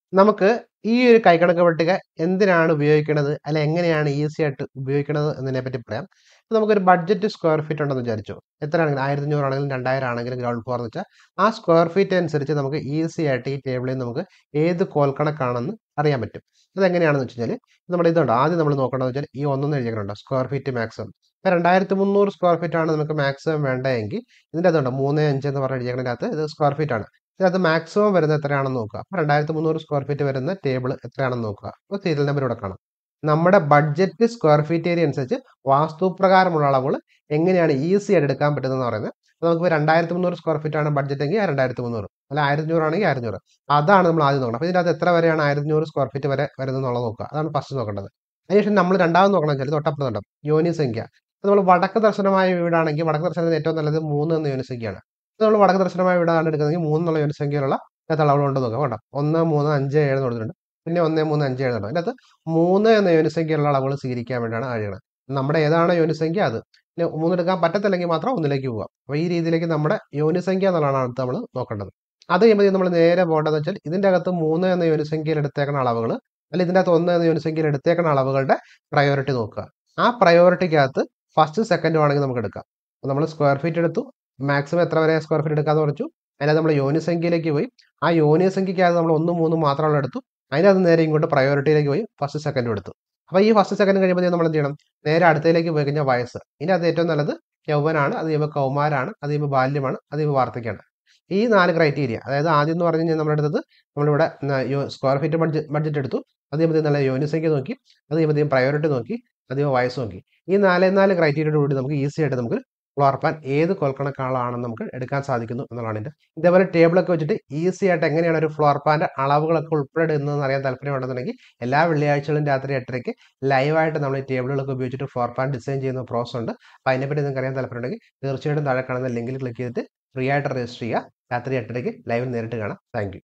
നമുക്ക് ഈ ഒരു കൈക്കണക്ക് പട്ടിക എന്തിനാണ് ഉപയോഗിക്കുന്നത്, അല്ലെ എങ്ങനെയാണ് ഈസി ആയിട്ട് ഉപയോഗിക്കുന്നത് എന്നതിനെ പറ്റി പറയാം. ഇപ്പൊ നമുക്കൊരു ബഡ്ജറ്റ് സ്ക്വയർ ഫീറ്റ് ഉണ്ടെന്ന് വിചാരിച്ചു. എത്രയാണെങ്കിലും 1500 ആണെങ്കിലും 2000 ആണെങ്കിലും ഗ്രൗണ്ട് ഫ്ലോർ എന്ന് വെച്ചാൽ ആ സ്ക്വയർ ഫീറ്റ് അനുസരിച്ച് നമുക്ക് ഈസി ആയിട്ട് ഈ ടേബിളിൽ നിന്ന് നമുക്ക് ഏത് കോൽക്കണക്കാണെന്ന് അറിയാൻ പറ്റും. അതെങ്ങനെയാണെന്ന് വെച്ച് കഴിഞ്ഞാൽ നമ്മുടെ ഇതുണ്ട്. ആദ്യം നമ്മൾ നോക്കേണ്ടത് വെച്ചാൽ ഈ ഒന്നെന്ന് എഴുതിയിട്ടുണ്ടോ സ്ക്വയർ ഫീറ്റ് മാക്സിമം. ഇപ്പൊ 2300 സ്ക്വയർ ഫീറ്റ് ആണ് നമുക്ക് മാക്സിമം വേണ്ടതെങ്കിൽ ഇതിൻ്റെ അതുണ്ട് 35 എന്ന് പറഞ്ഞ എഴുതിയതിനകത്ത് ഇത് സ്ക്വയർ ഫീറ്റ് ആണ്. ഇതിനകത്ത് മാക്സിമം വരുന്നത് എത്രയാണെന്ന് നോക്കുക. അപ്പോൾ 2300 സ്ക്വയർ ഫീറ്റ് വരുന്ന ടേബിൾ എത്രയാണെന്ന് നോക്കുക. അപ്പോൾ സീരിയൽ നമ്പർ ഇവിടെ കാണാം. നമ്മുടെ ബഡ്ജറ്റ് സ്ക്വയർ ഫീറ്റ് ഏരിയ അനുസരിച്ച് വാസ്തുപ്രകാരമുള്ള അളവുകൾ എങ്ങനെയാണ് ഈസി ആയിട്ട് എടുക്കാൻ പറ്റുന്നതെന്ന് പറയുന്നത്. അപ്പോൾ നമുക്ക് 2300 സ്ക്വയർ ഫീറ്റ് ആണ് ബഡ്ജറ്റ് എങ്കിൽ 2300, അല്ല 1500 ആണെങ്കിൽ 1500. അതാണ് നമ്മൾ ആദ്യം നോക്കണം. അപ്പോൾ ഇതിനകത്ത് എത്ര വരെയാണ് 1500 സ്ക്വയർ ഫീറ്റ് വരെ വരുന്നതെന്നുള്ളത് നോക്കുക. അതാണ് ഫസ്റ്റ് നോക്കേണ്ടത്. അതിനുശേഷം നമ്മൾ രണ്ടാമത് നോക്കണം വെച്ചാൽ തൊട്ടപ്പുറത്ത് കണ്ടോ യോനി സംഖ്യ. അപ്പോൾ നമ്മൾ വടക്ക് ദർശനമായ വീടാണെങ്കിൽ വടക്ക് ദർശനത്തിന് ഏറ്റവും നല്ലത് 3 എന്ന യോനി സംഖ്യയാണ്. നമ്മൾ വടക്ക് ദർശനമായ വീടാണ് എടുക്കുന്നതെങ്കിൽ 3 എന്നുള്ള യോനി സംഖ്യയിലുള്ള അളവുകളുണ്ട് നോക്കാം. വേണ്ട 1, 3, 5, 7 കൊടുത്തിട്ടുണ്ട്. പിന്നെ 1, 3, 5, 7 ഉണ്ട്. അതിനകത്ത് 3 എന്ന യോനിസംഖ്യയുള്ള അളവുകൾ സ്വീകരിക്കാൻ വേണ്ടിയാണ് കഴിയണം. നമ്മുടെ ഏതാണ് യോനിസംഖ്യ അത്. പിന്നെ 3 എടുക്കാൻ പറ്റത്തില്ലെങ്കിൽ മാത്രം 1ലേക്ക് പോകാം. അപ്പോൾ ഈ രീതിയിലേക്ക് നമ്മുടെ യോനിസംഖ്യ എന്നുള്ളതാണ് അടുത്ത് നമ്മൾ നോക്കേണ്ടത്. അത് കഴിയുമ്പോൾ നമ്മൾ നേരെ പോകേണ്ടതെന്ന് വെച്ചാൽ ഇതിൻ്റെ അകത്ത് 3 എന്ന യോനിസംഖ്യയിൽ എടുത്തേക്കുന്ന അളവുകൾ, അല്ല ഇതിൻ്റെ അകത്ത് 1 എന്ന യോനിസംഖ്യയിൽ എടുത്തേക്കുന്ന അളവുകളുടെ പ്രയോറിറ്റി നോക്കുക. ആ പ്രയോറിറ്റിക്കകത്ത് ഫസ്റ്റ് സെക്കൻഡും ആണെങ്കിൽ നമുക്ക് എടുക്കാം. അപ്പോൾ നമ്മൾ സ്ക്വയർ ഫീറ്റ് എടുത്തു, മാക്സിമം എത്ര വരെ സ്ക്വയർ ഫീറ്റ് എടുക്കാമെന്ന് പറഞ്ഞു. അതിനകത്ത് നമ്മൾ യോനിസംഖ്യയിലേക്ക് പോയി. ആ യോനിസംഖ്യക്കകത്ത് നമ്മൾ 1, 3 മാത്രമുള്ള എടുത്തു. അതിനകത്ത് നേരെ ഇങ്ങോട്ട് പ്രയോറിറ്റിയിലേക്ക് പോയി ഫസ്റ്റ് സെക്കൻഡും എടുത്തു. അപ്പോൾ ഈ ഫസ്റ്റ് സെക്കൻഡ് കഴിയുമ്പോൾ നമ്മൾ എന്ത് ചെയ്യണം, നേരെ അടുത്തയിലേക്ക് പോയി കഴിഞ്ഞാൽ വയസ്സ്. ഇതിനകത്ത് ഏറ്റവും നല്ലത് യൗവനാണ്, അത് കഴിയുമ്പോൾ കൗമാരാണ്, അത് കഴിയുമ്പോൾ ബാല്യമാണ്, അത് കഴിയുമ്പോൾ വാർദ്ധക്യമാണ്. ഈ 4 ക്രൈറ്റീരിയ, അതായത് ആദ്യം എന്ന് പറഞ്ഞു കഴിഞ്ഞാൽ നമ്മളെടുത്തത് നമ്മളിവിടെ സ്ക്വയർ ഫീറ്റ് ബഡ്ജറ്റ് എടുത്തു. അത് കഴിയുമ്പോൾ നല്ല യോനിസംഖ്യ നോക്കി, അത് കഴിയുമ്പോൾ പ്രയോറിറ്റി നോക്കി, അത് കഴിയുമ്പോൾ വയസ്സ് നോക്കി. ഈ 4 ക്രൈറ്റീരിയയോട് കൂടി നമുക്ക് ഈസി ആയിട്ട് നമുക്ക് ഫ്ലോർ പ്ലാൻ ഏത് കോൽക്കണക്കാളാണെന്ന് നമുക്ക് എടുക്കാൻ സാധിക്കുന്നു എന്നുള്ളതാണ് ഇതിൻ്റെ. ഇതേപോലെ ടേബിളൊക്കെ വെച്ചിട്ട് ഈസി ആയിട്ട് എങ്ങനെയാണ് ഒരു ഫ്ലോർ പ്ലാൻ്റെ അളവുകളൊക്കെ ഉൾപ്പെടുന്നതെന്ന് അറിയാൻ താല്പര്യമുണ്ടെന്നുണ്ടെങ്കിൽ എല്ലാ വെള്ളിയാഴ്ചകളും രാത്രി 8:30 ലൈവായിട്ട് നമ്മൾ ഈ ടേബിളുകളൊക്കെ ഉപയോഗിച്ചിട്ട് ഫ്ലോർ പ്ലാൻ ഡിസൈൻ ചെയ്യുന്ന പ്രോസസ് ഉണ്ട്. അപ്പോൾ അതിനെപ്പറ്റി നിങ്ങൾക്ക് അറിയാൻ താല്പര്യമുണ്ടെങ്കിൽ തീർച്ചയായിട്ടും താഴെ കാണുന്ന ലിങ്കിൽ ക്ലിക്ക് ചെയ്തിട്ട് ഫ്രീ ആയിട്ട് രജിസ്റ്റർ ചെയ്യുക. രാത്രി 8:30 ലൈവിൽ നേരിട്ട് കാണാം. Thank U.